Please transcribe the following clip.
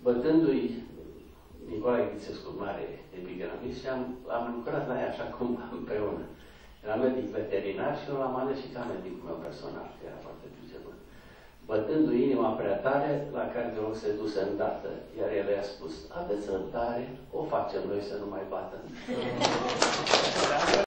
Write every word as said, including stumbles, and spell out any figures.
bătându-i Nicolae Ghițescu, mare epigramist, și am, am lucrat la ea așa cum împreună. Era medic veterinar și eu l-am ales și ca medicul meu personal, că era foarte priceput. Bătându-i inima prea tare, la cardiolog se duse îndată, iar el i-a spus: aveți răbdare, o facem noi să nu mai bată.